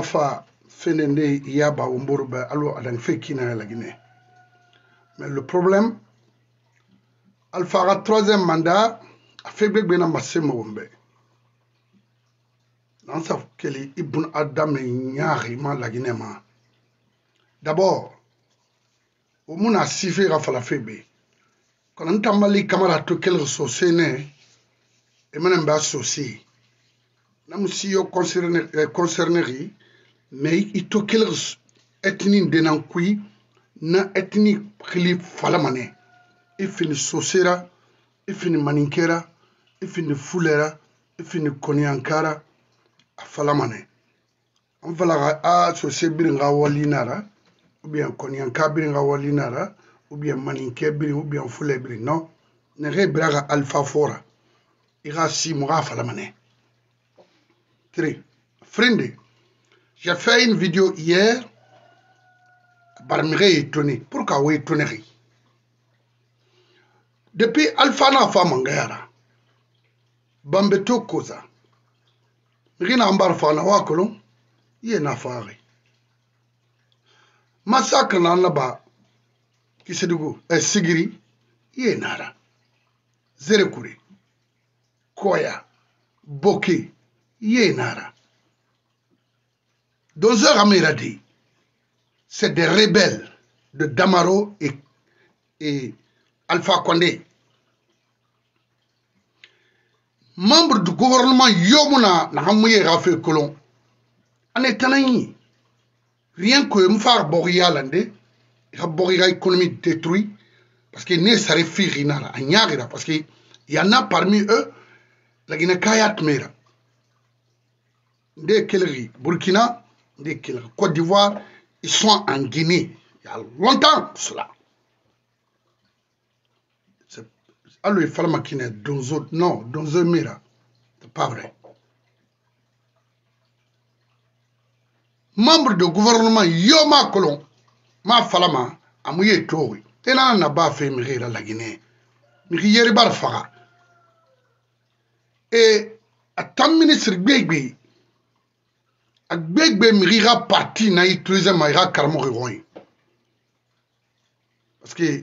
Alpha Fenende Yaba Umburba Allo Adan Fekina la Guinée. Mais le problème, Alpha a 3e mandat a fait Bena Massé Mawombe. Dans sa Keli Ibn Adam et Nyari ma la Guinée. D'abord, au monde a sifflé Rafa Febe. Quand on tambali Kamara to quel ressource né, et même bas souci. Nam si yo concernerie, mais il to quel ethnie denankui na ethnie khili falamane. Il finit Sosera, il finit Maninkera, il finit Fulera, il finit Konyankara, à Falamane. On va la associer Biringa Walinara, ou bien Konyanka Biringa Walinara, ou bien Maninke Biringa, ou bien Fule Biringa. Non, ne rebraga Alpha Fora. Il y a 6 mois à Falamane. 3. Friendly. J'ai fait une vidéo hier, Barmire étonné. Pourquoi vous étonnez? Depuis Alpha na fa mangayara Bambeto koza Rina ambar fa na wakolon Ye na fari Massacre na naba Kisedugu Sigiri Ye nara Zerekuri Koya Boki Ye nara Dozer Amiradi c'est des rebelles de Damaro et Alpha Condé. Membre du gouvernement Yomuna na hamouye Rafael Colomb. En étant rien que m'far Boria Landé, il a Boria économie détruite parce qu'il n'est pas Rinara, parce qu'il y en a parmi eux, la Guinée Kayat Mera. Des Kellery, Burkina, des Kellery, Côte d'Ivoire, ils sont en Guinée. Il y a longtemps cela. Alors il fallait qu'il y ait Donzo Mira. C'est pas vrai. Membre du gouvernement Yoma Colomb, ma falama, a mouillé Tori. Et là, on n'a pas fait mourir la Guinée. Mourir Barfara. Et à tant ministre Gbegbe, à Gbegbe mourir parti, n'a utilisé Maïra Karmori. Parce que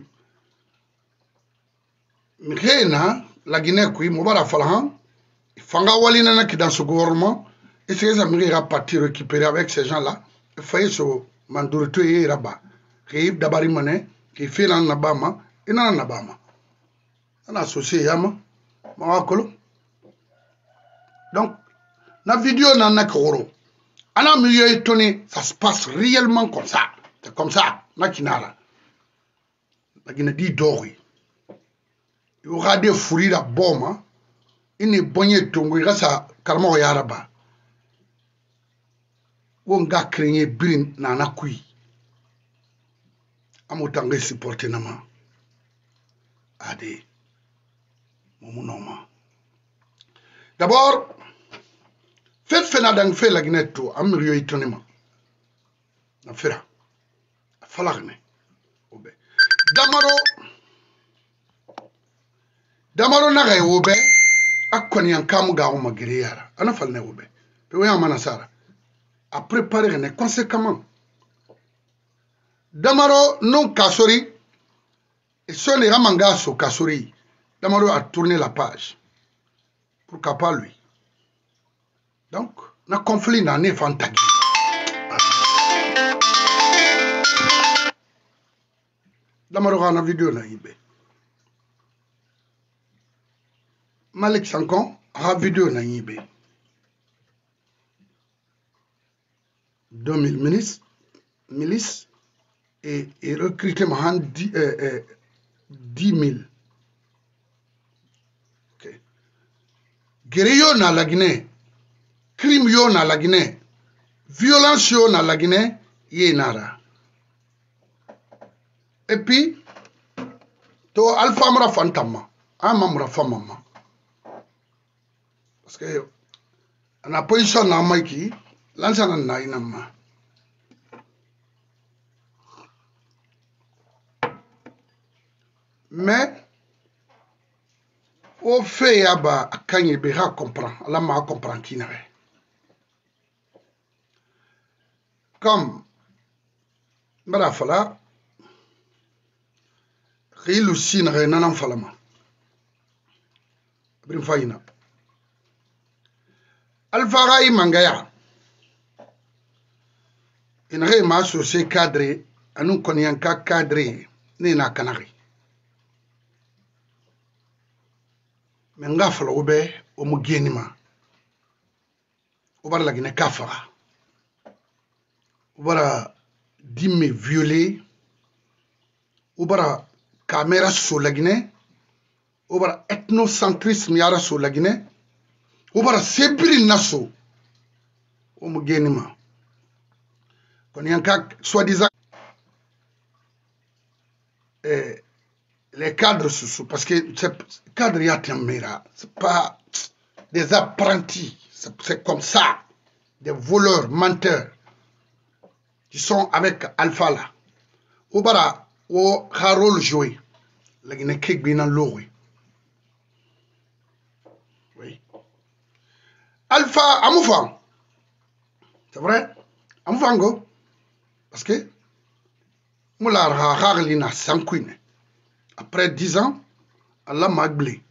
Mourir la Guinée, Moubara Falahan, Fanga Walina qui dans ce gouvernement, et c'est ça Mourir parti récupérer avec ces gens-là, il fallait se mandurito et rabat. Qui d'abord mané, qui fait l'an Nabama, et non Nabama. On a associé Yama, Mawakolo. Donc, la vidéo n'a pas de on a mieux étonné, ça se passe réellement comme ça. C'est comme ça, Nakinara. La Guinée dit d'ori. Il y aura des fouilles à bombe. Il n'est pas bon tongo, il reste à Karmo Yaraba. On a créé Brin Nanakui. Amotangé supporté Nama. Ade. Momunoma. D'abord, faites Fenadang fait la Guinée tout, Amirio étonnement. Na fera. Falagne. Damaro naga wobe akoni ankamu ga o magiriyara ana falne wobe pe we amana sara a préparer ne conséquemment Damaro non kasori et son les ramanga so kasori Damaro a tourné la page pourquoi pas lui donc na conflit na ne fantagi Damaro a na vidéo na ibe Malik Sankon a vidéo na yibé 2000 milices et recruté 10 000. Okay. Guerre na la Guinée, crime yo na la Guinée, violence yo na la Guinée, yé nara. Et puis, to Alpha Mra Fantama, Amamra Famama. Parce que la position na maiki lansana na inama mais au fait yaba akanye be ha comprend la ma comprend qui n'avait comme Mbara Fala, Rilu Sin Renan Falama. Brimfaina. Alfarai Mangaya. In Rema sur ces cadres, à nous connaissons qu'à cadre, n'est na canari. Mais ngafala oube, omugenima. Obara la Guinée Kafara. Obara dime violé. Obara caméra sur la Guinée. Obara ethnocentrisme yara sur la Guinée. Obara sebri naso. Omugenima. Quand il y a un cas, soi-disant, les cadres sous parce que les cadres, il y a c'est pas des apprentis, c'est comme ça, des voleurs, menteurs, qui sont avec Alpha là. Au bara, au rôle joué, la Guinée qui est bien l'eau. Oui. Alpha, Amoufang, c'est vrai, Amoufango. Parce que après 10 ans, Allah m'a blé.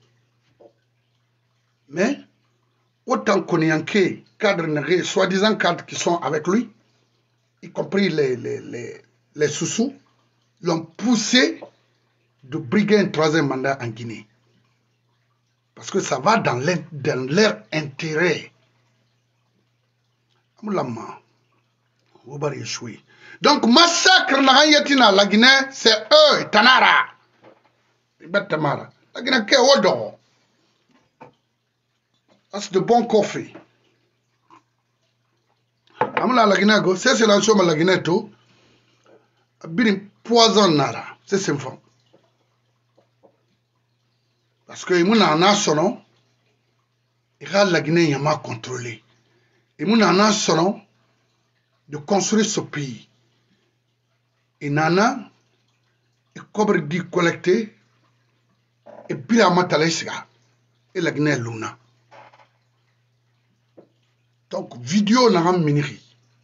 Mais autant qu'on y a un cadre, soi-disant cadres qui sont avec lui, y compris les sous-sous, l'ont poussé de briguer un troisième mandat en Guinée. Parce que ça va dans leur intérêt. Donc, massacre la Guinée, c'est eux, Tanara. La Guinée, qui est au dos. C'est de bon coffee. La Guinée, c'est la chose, la Guinée, tout. Bien poison, nara. C'est simple. Parce que mon nation, la Guinée, il m'a contrôlé. Et mon nation, de construire ce pays. Et nana, et cobre dit collecté, et puis à Matalesga, et la Guinée Luna. Donc, vidéo n'a pas miniri.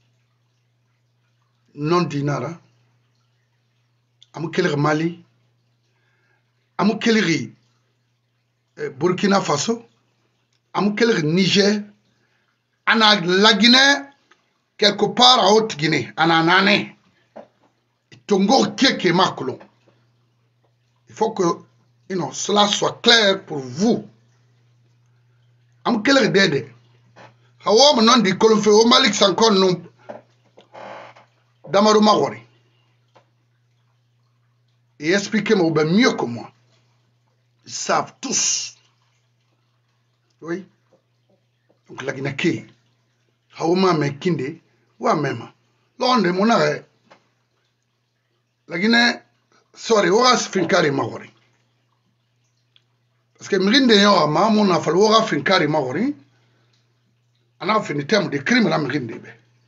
Non dinara. Amoukelir Mali. Amoukelir Burkina Faso. Amoukelir Niger. Ana la Guinée, quelque part à Haute-Guinée, ana nane. Tongo Keke Makulon. Il faut que cela soit clair pour vous. Amoukelir Dede. Hawa non di kolfe o Malik Sankon non Damaro Magori. Et expliquez-moi mieux que moi. Ils savent tous. Oui. Donc la Guinée, Hawa me kinde, ou même. L'onde mon arrêt. La Guinée, sorry, ora finkari Magori. Parce que Mrinde yo ma mon a fallu ora finkari Magori. On a fini terme de crime la Mrinde.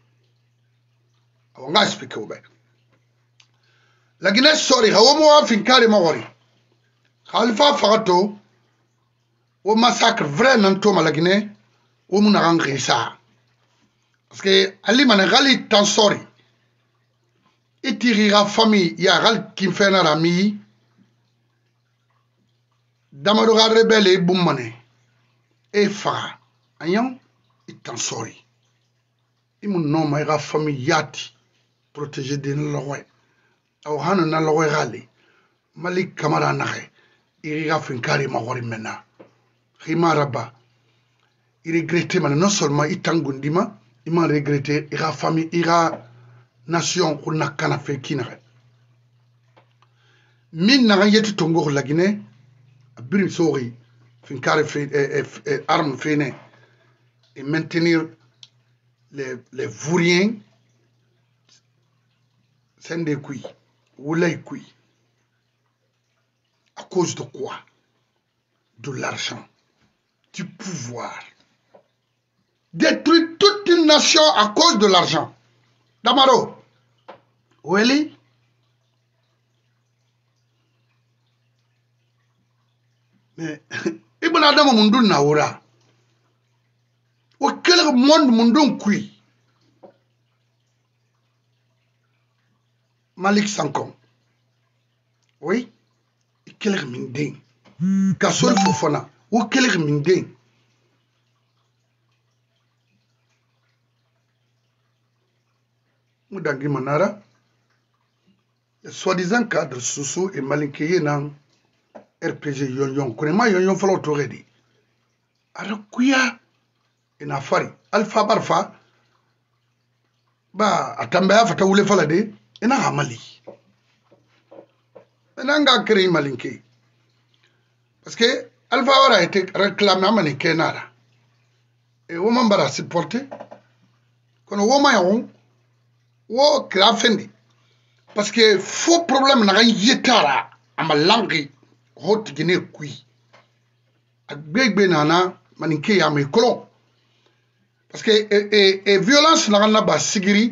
On va expliquer au bec. La Guinée, sorry, Hawa finkari Magori. Khalifa Farato, au massacre vrai Nantoma la Guinée, au Mounarangri ça. Parce que Ali Manegali tant sorry. Et tirira famille, il y a Ral qui fait un ami. Damadoga rebelle et Boumane. Et Fara. Ayan, il t'en sorry. Il mon nom, ma famille Yati. Protégé de l'Ouest. Au Hanan na l'Ouest Rally. Malik Kamara Nare. Il y a fait un carré Magori Mena. Rimaraba. Il regrettait non seulement Itangundima, il m'a regretté, il a famille, il a nation qu'on n'a qu'à faire kinare. Min n'a rien yet tongo la Guinée, a brin sori, fin carré armes fainées, et maintenir les vauriens, c'est des couilles, ou les couilles. À cause de quoi? De l'argent, du pouvoir. Détruire toute une nation à cause de l'argent. Damaro, où est elle? Mais, il y a des gens qui ont dit au quel monde qui Malik Sankom. Oui. Quel minding. Gasol Fofana. Ou quel minding. Moudangi Manara. Le soi-disant cadre Soussou et Malinkeye nan RPG Yon. Konema Yon falo toredi. Arakuya. Ina fari. Alpha Barfa. Ba atambaya fata wule falade. Ina hamali. Nanga créé Malinké. Parce que Alpha a été réclamé à Malinké Nara. Et au moment où supporté, quand on a eu on a fait parce que faux problème n'a rien yétara à ma langue haute Guinée kui. A bébé nana Malinké à mes colons. Parce que et violence n'a rien pas sigiri.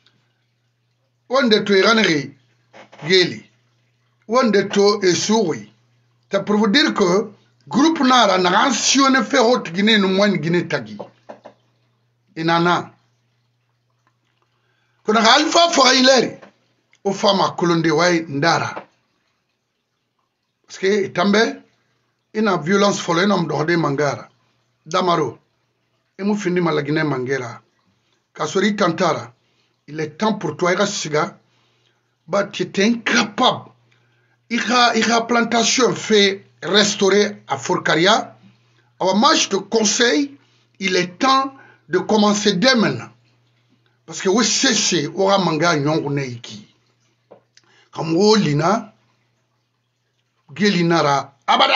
On de tuer Geli. Wande to et souris. C'est pour vous dire que groupe Nara n'a anctionné fait haute Guinée no moins Guinée tagi. Et nana. Quand on a Alpha Foraïleri, aux femmes à Colonde Way Ndara. Parce que Tambe, il a violence folle, il a m'dordé Mangara. Damaro, et m'a fini ma la Guinée Mangera. Kasori Tantara, il est temps pour toi, Siga, bah tu es incapable. Il y a plantation fait restaurer à Forcaria. Alors moi je te conseille, il est temps de commencer dès maintenant. Parce que vous cessez, vous avez manga nyonguneiki. Comme vous lina, gelinara, abada.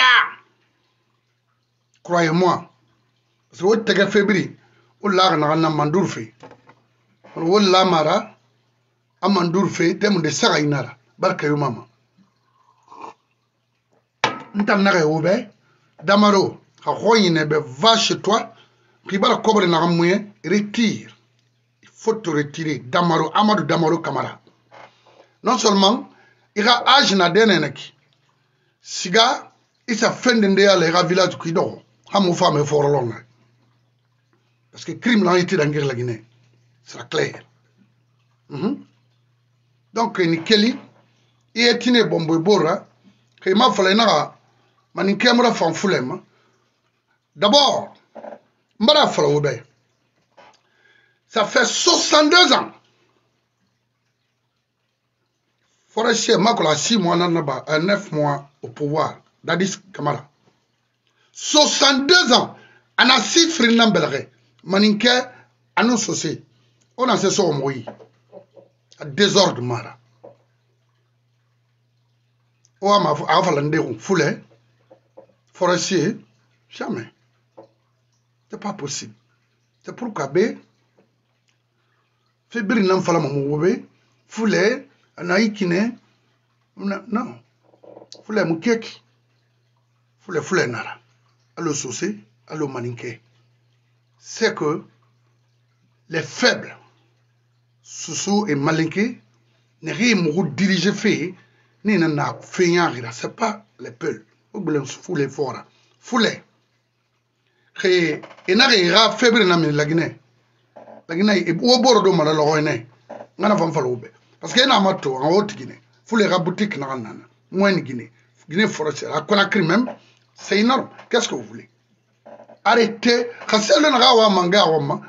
Croyez-moi. Parce que vous êtes fébrile. Vous l'avez na mandourfe. Vous l'avez mara, a mandourfe, thème de sarainara. Barka yo mama. Ntanare oube, damaro, ha royinebe, va chez toi, ribara cobre na ramouye, retire. Il faut te retirer, damaro, Amadou Damaro Kamara. Non seulement, il a âge na deneneki. Siga, il s'est fait d'ende à l'era village qui dort. Hamou femme est fort long. Parce que crime n'a été dans la Guinée. C'est clair. Donc, Nikeli, il est iné bombo bora, qu'il m'a fallu na. Maninké m'a fait un foulem. D'abord, m'a fait un ça fait 62 ans. Forestier, m'a 6 mois, 9 mois au pouvoir. Dadis Kamara. 62 ans. On a 6 frères belges. Maninké, à nous saucer. On a ce soir moui. Désordre mara. On a fait un foulé. Forestier, jamais. C'est pas possible. C'est pourquoi B. Fait briller n'en fallait m'oublier. Foulé, anaïkine. Non. Foulé moukeki. Foulé nara. Allo saucé, allo maninké. C'est que les faibles, Soussou et Malinké, n'est rien mou dirigé fait, ni n'a fait rien. C'est pas les peuls. Foulé fort. Foulé. Et n'a rien faible dans la Guinée. La Guinée est au bord de la Lorraine. On a fait un parce qu'il y a un mato en haute Guinée. Foulé la boutique n'a rien. Moins Guinée. Guinée forestière. À Conakry même, c'est énorme. Qu'est-ce que vous voulez? Arrêtez. Quand c'est le Narawa Manga,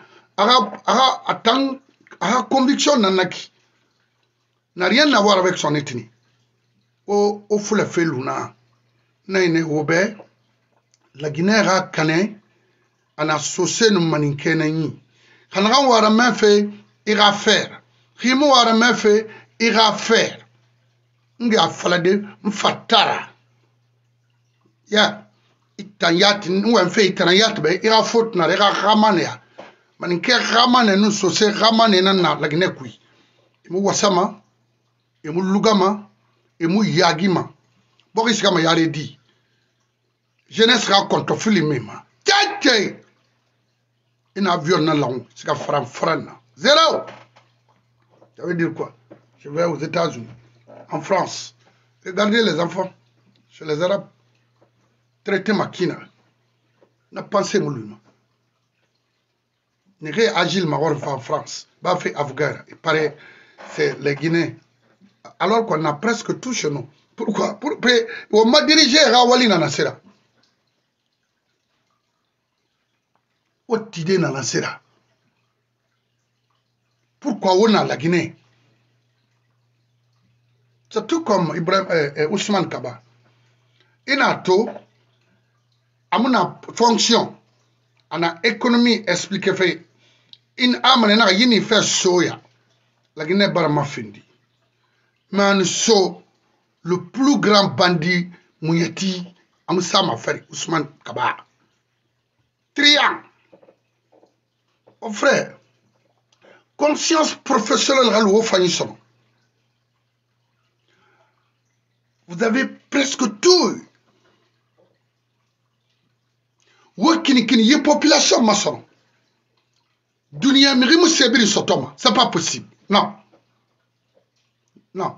a conviction nanaki. N'a rien à voir avec son ethnie. Au foulé fait luna. Naine Obe, la Guinée a cané, en a saucé nous maninké nani. Kanran wara main fait, ira faire. Rimo wara main fait, ira faire. Nga falade, mfatara. Ya, itanyat, nous en fait itanyat, ira faute na, ira ramane. Maninké ramane nous saucé, ramane nana, la Guinée kui. Emu wasama, emu lugama, emu yagima. Boris Kama yare dit. Jeunesse raconte filmé ma. Tchè. Un avion na long, c'est qu'à Fran. Zéro. Ça veut dire quoi? Je vais aux États-Unis, en France. Regardez les enfants, chez les Arabes. Traitez ma kina. N'a pensé mouluma. N'est agile ma en France. Bah fait Afghana. Il paraît, c'est les Guinéens. alors qu'on a presque tout chez nous. Pourquoi? On m'a dirigé à Wali Nanasera. Otide Nanasera. Pourquoi on a la Guinée? C'est tout comme Ousmane Kaba. Il a tout, à mon fonction, à a économie expliquée fait, in amena yini fait soya. La Guinée barama findi. Mais so le plus grand bandit Mouyati Amsama Ferry Ousmane Kaba. Triant. Oh frère, conscience professionnelle au Fanisson. Vous avez presque tout. Wakini y population maçon. Dunia mirimu sebiri sotoma. C'est pas possible. Non. Non.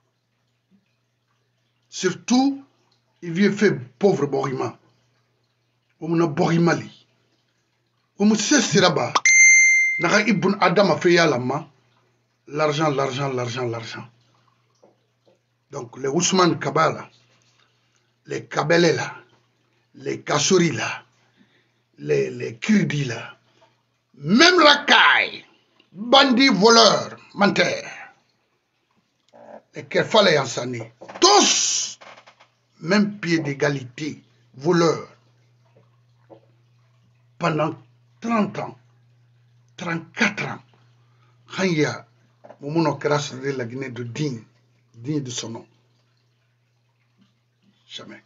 Surtout, il vient faire pauvre Borima. On a Borimali. On me sait siraba. Naga Ibn Adam a fait yalama. L'argent, l'argent, l'argent, l'argent. Donc les Ousmane Kabala, les Kabelé là, les Kassouri là, les Kirdi là, même Rakai, bandits, voleurs, menteurs, les Kefale Yansani, tous, même pied d'égalité, voleurs, pendant 30 ans, 34 ans, Khanya, Moumono Keras de la Guinée de digne de son nom. Jamais.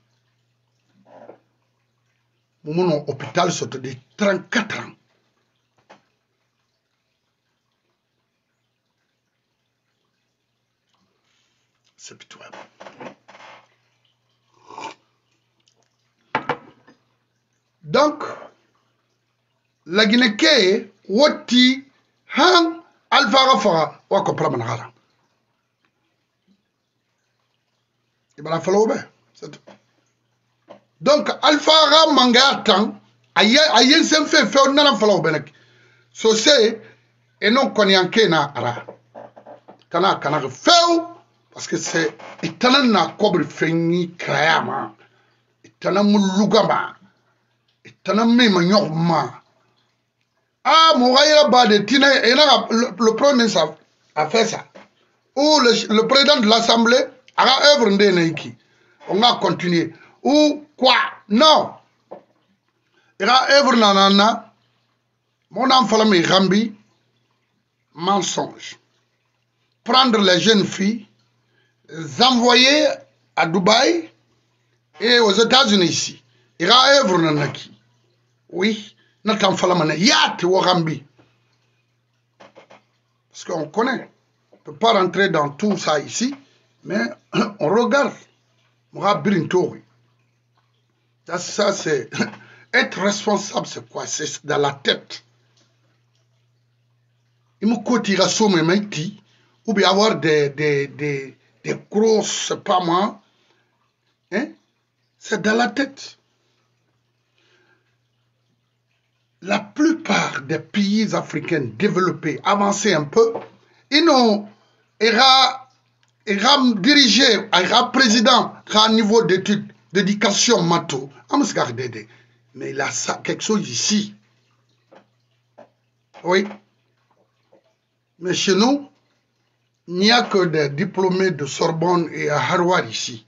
Mon hôpital sortait de 34 ans. C'est pitoyable. Donc, la Guinée, Woti, Han, Alpha Rafa, Wako Managara. Il va la falloir bien. Donc, Alpha Ra Mangatan, Ayen s'en fait on n'a pas falloir bien. So c'est, et non qu'on y en kena ara. Kana fait, parce que c'est, étonnant na cobre feni krayama, étonnant moulugama, étonnant mema. Ah, Mouraïra Bade, Tina, et le Premier ministre a fait ça. Ou le président de l'Assemblée a œuvre de Nike. On a continué. Ou quoi? Non. Il a œuvre nanana. Mon enfant me rambi. Mensonge. Prendre les jeunes filles, les envoyer à Dubaï et aux États-Unis ici. Il a œuvre nanaki. Oui. Notre enfant me yat ou rambi. Parce qu'on connaît. On ne peut pas rentrer dans tout ça ici. Mais on regarde. Ça, c'est... Être responsable, c'est quoi? C'est dans la tête. Il me coûtera sommet maïti. Ou bien avoir des grosses, c'est pas moi. Hein? C'est dans la tête. La plupart des pays africains développés, avancés un peu, ils ont... Il a dirigé, il a président à un niveau d'études, d'éducation, mato. Mais il a ça, quelque chose ici. Oui. Mais chez nous, il n'y a que des diplômés de Sorbonne et à Harvard ici.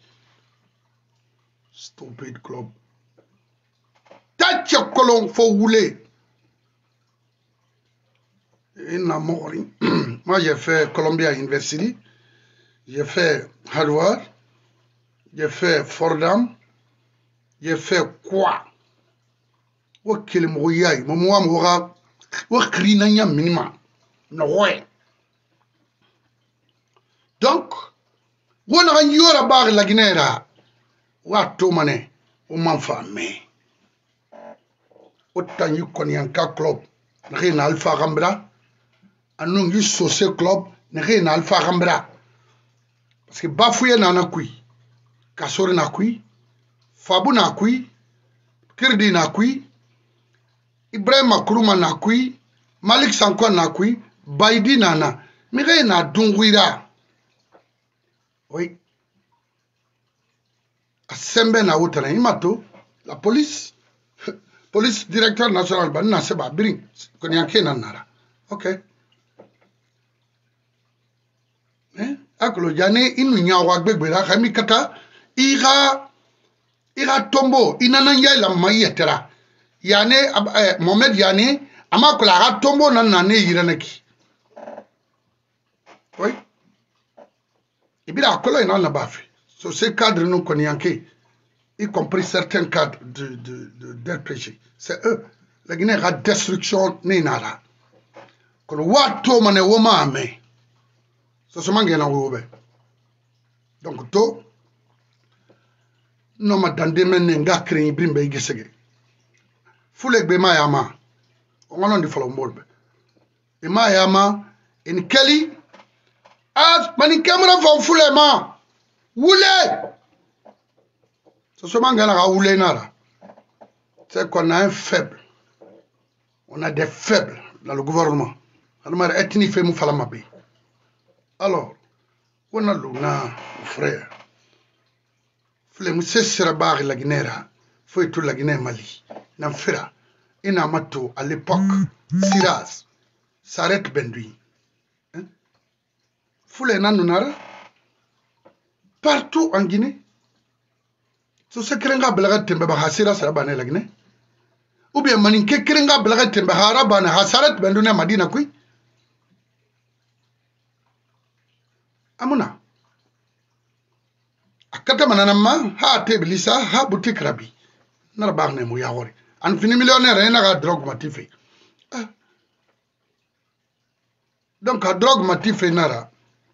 Stupid club. Tatia colon, faut rouler. Moi, j'ai fait Columbia University. J'ai fait Harvard, j'ai fait Fordham, j'ai fait quoi? Wakil Mouyaï, Moua Moura, Wakrinanya minima. Ouais. Donc, on a un yora bar la Guinée, Watomane, ou m'enfamé. Autant you konyanka club, n'a alpha rambra, anungi sauce club, n'a alpha rambra. Parce que Bafouye n'a kui, Kassori n'a kui, Fabou n'a kui, Kirdi n'a kui, Ibrahim Akuruma n'a kui, Malik Sankwa n'a kui, Baidi n'a. Mais n'a dungwira. Oui. À Sembe na Outana, Imato, la police, police directeur national, Banna Seba, Bring, Konyanke Nanara. Ok. Akolo Yane, Inunya Wagbera, Ramikata, Ira Tombo, Inananya la Mayetera. Yane, Mohamed Yane, Amakola Tombo Nanane Iranaki. Oui. Et bien, à Kolo Inan la Bafi. Sur ces cadres, nous Konyanke. Y compris certains cadres d'RPG. C'est eux. La Guinée a destruction n'inara. Quand wato mane woma ame. So se mange na wobe. Donc to no ma dande men nga kren brimbe igesege. Fule gbe ma yama. Ongono ndi folo molbe. E ma yama en keli as mani camera fo fule ma. Wule. C'est qu'on a un faible. On a des faibles dans le gouvernement. Alors, on a l'una, frère. Flemme, c'est Serabar la Guinée, faut tout la Guinée Mali. N'amfera, Inamato, à l'époque, Siraz, s'arrête Bendui. Foule Nanunara, partout en Guinée. So se kerenga belaga tembe ba hasira sara bane lagne ou bien maninke kerenga belaga tembe hara bane hasarat benduna madina kui amuna akata mananama ha teblisa ha boutique rabi nar bagne mu yawori an fini millionnaire ena ga drogue matife donc a drogue matife nara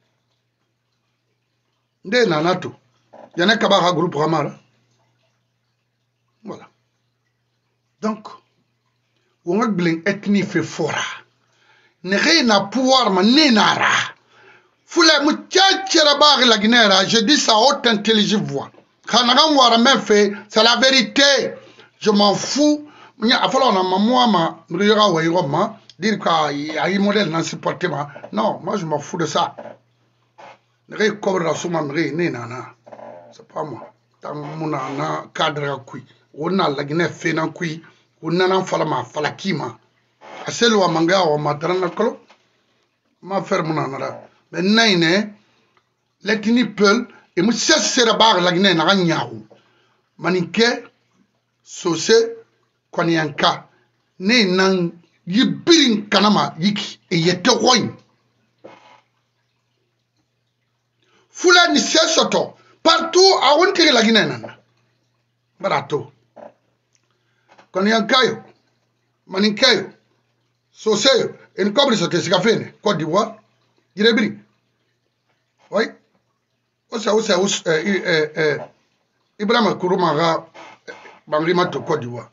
nde nanato yana kaba ha groupe ramara. Voilà. Donc, on a une ethnie fait fora. Ne rien à pouvoir m'enera. Foule mouchachera bar la Guinée, je dis ça haute intelligible voix. Quand on a même fait, c'est la vérité. Je m'en fous. Il a fallu que maman me regarde dire qu'il y a un modèle dans ce portement. Non, moi je m'en fous de ça. Ne rien couvre la somme, c'est pas moi. Tant mon cadre à qui. On a la Guinée fait un coup, on a un falama, falakima. A celle où a manga ou madrana colo, ma ferme n'anara. Mais naine, l'ethnie peul, et monsieur Serabar la Guinée n'a rien. Manike, sauce, Kwanyanka, ne nan yibirin kanama yiki, et yete roin. Foula ni soto, partout à Wontere la Guinée nana. Barato. Kwanyankayo, Maninkayo, Soseyo, et une cobre sur Tessicafene, Côte d'Ivoire, Guinée-Bri. Oui. Ibrahim Kouroumara, Bangrimato, Côte d'Ivoire.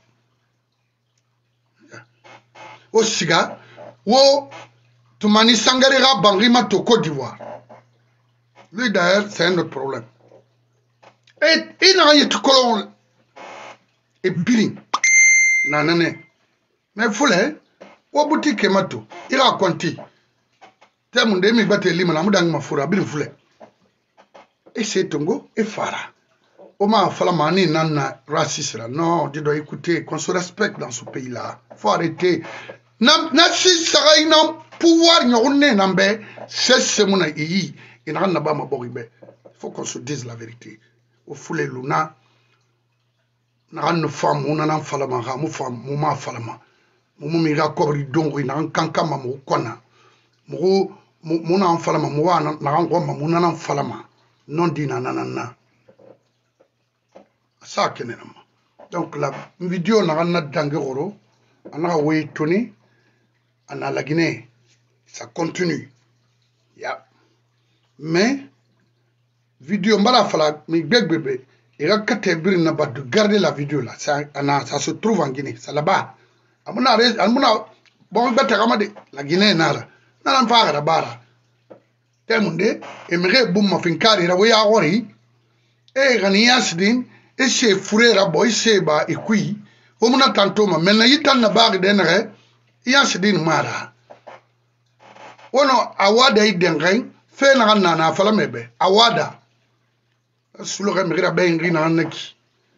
Au Siga, ou Toumani Sangarira, Bangrimato, Côte d'Ivoire. Lui d'ailleurs, c'est un autre problème. Et il n'a rien de colon et biling. Nanane. Mais foule, ou boutique mato, il a compté. Tellement de mi batte lima na mudang mafura bil foule. Et c'est Tongo et Fara. Oma falamani nana raciste là. Non, tu dois écouter, qu'on se respecte dans ce pays-là. Faut arrêter. Nasi saray nam pouvoir nyone nambe, c'est mon iyi. Il n'a pas ma boribe. Il faut qu'on se dise la vérité. Au foule luna. Nan femme on nan falama ha mu fam mu ma falama mu mi ga kobri dongo nan kankama mu kona mu nan falama mu wa nan ngoma mu nan falama non dina nanana ça kenema. Donc la vidéo na dangero ana way toni ana la Guinée ça continue ya mais vidéo mbala fala mi begbebe. Et là, quand tu es de garder la vidéo là, ça se trouve en Guinée, c'est là-bas. Bon, la Guinée, nara, nara pas la barre. Temunde, et me boum ma fin carrière, oui, à Ori, et Ganiasdin, et c'est fourré la boy, c'est bas, et qui, au mon tantôt, mais n'a y la barre d'enre, Yasdin Mara. Ono, Awada, Denrain, fait la nana, falamebe, Awada. Sulore mi gira ben rina anaki.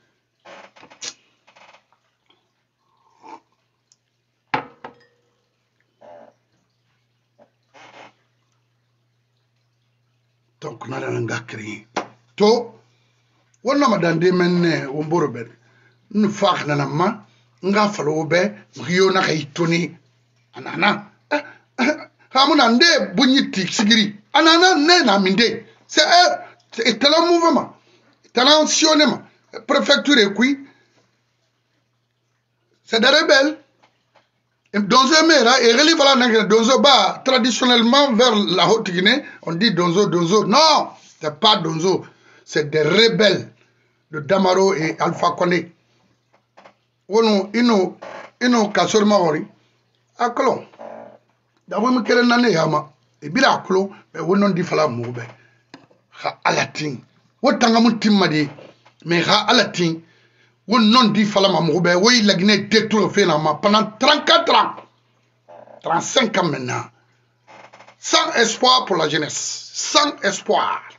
Donc na nga kri. To wonna madande menne womboro ben. Nu fakh na ma nga falo be riyo na kay toni anana. Hamuna nde bunyiti sigiri. Anana ne na minde. C'est talent mouvement. Talent sionnement. Préfecture et qui. C'est des rebelles. Donzo Mera et relié à la Donzo Ba, traditionnellement vers la Haute-Guinée, on dit Donzo, Donzo. Non, c'est pas Donzo. C'est des rebelles de Damaro et Alpha Condé. Ino Kasor Maori. Akolon. D'abord, je suis un yama. Et bien, Akolon, mais on n'en dit pas moube. Ha alatin. Wotanga mutimadi. Mais ha alatin. On non dit falama moube, oui, la Guinée détruit pendant 34 ans, 35 ans maintenant. Sans espoir pour la jeunesse, sans espoir.